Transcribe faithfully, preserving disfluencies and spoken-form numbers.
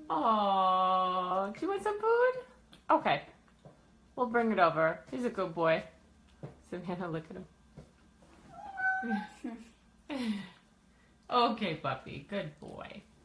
Oh, do you want some food? Okay. We'll bring it over. He's a good boy. Savannah, look at him. Okay, puppy. Good boy.